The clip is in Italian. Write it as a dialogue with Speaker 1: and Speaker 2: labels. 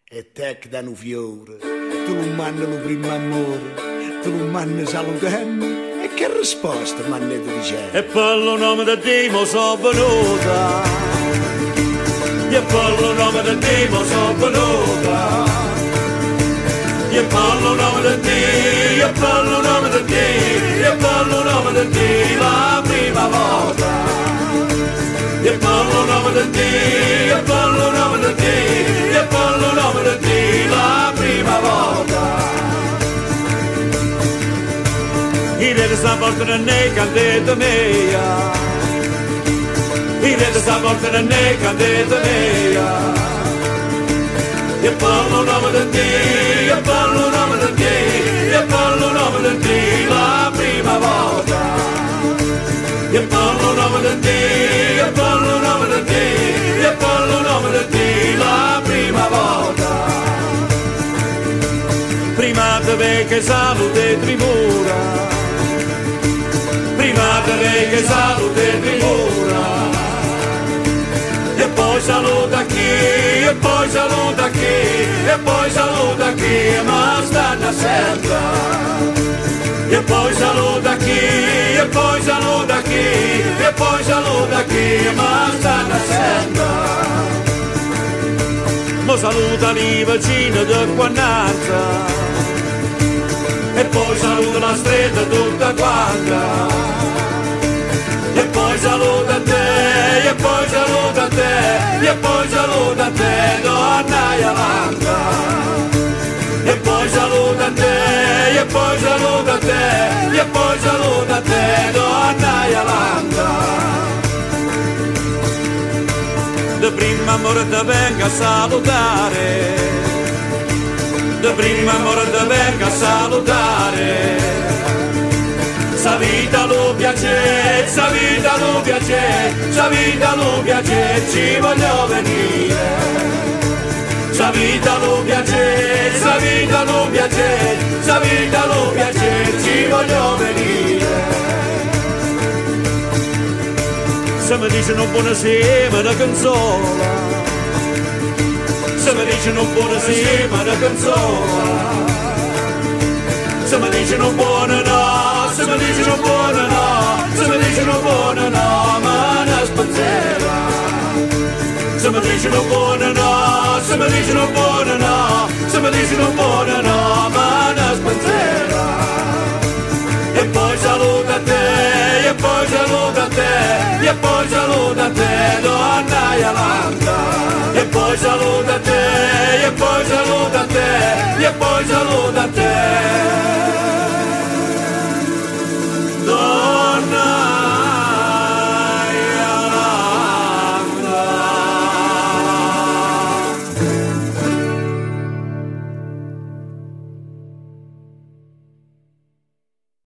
Speaker 1: E te che da un fiore, tu non manni lo primo amore, tu non manni salutanni, e che risposta manni tu dicendo?
Speaker 2: E per il nome di Dio sono venuta, e per il nome di Dio sono venuta, e per il nome di Dio, e per il nome di Dio, e per il nome di Dio la prima volta, e per il nome di Dio, e per il nome di Dio, e per il nome di Dio la prima volta. I rete sta portando nei candete mia, i rete sta portando nei candete mia, e per il nome di Dio, e per il nome di Dio, e per il nome di Dio la prima volta, e per il nome di Dio, e per il nome di Dio, e per il nome di Dio la prima volta. Prima te ve che salute trimura, prima te che salute trimura, e poi saluta chi, e poi saluta chi, e poi saluta chi ma stanno sempre, e poi saluta chi, e poi saluta chi, e poi saluta chi ma stanno sempre. Mo saluta i vicini di quannanza, e poi saluta la stretta tutta quanta, e poi saluta te, e poi saluta te, e poi saluta te, donna Iolanda, e poi saluta te, e poi saluta te, e poi saluta te, donna Iolanda. De prima amore te venga a salutare, de prima amore te venga a salutare, sa vita lo piace, sa vita lo piace, sa vita lo piace, ci voglio venire, sa vita lo piace, sa vita lo piace, sa vita lo piace, ci voglio venire. Se mi dicono buonasera una canzola, se mi dicono buonasera una canzola, se mi dicono buona no, se mi dicono buona no, se mi dicono buona no, ma una spazzera, se mi dicono buona no, se mi dicono buona no, se mi dicono buona no, ma una spazzera. E poi saluta te, e poi saluta te, e poi saluta te, donna Iolanda, e poi saluta te, e poi saluta te, e poi saluta te.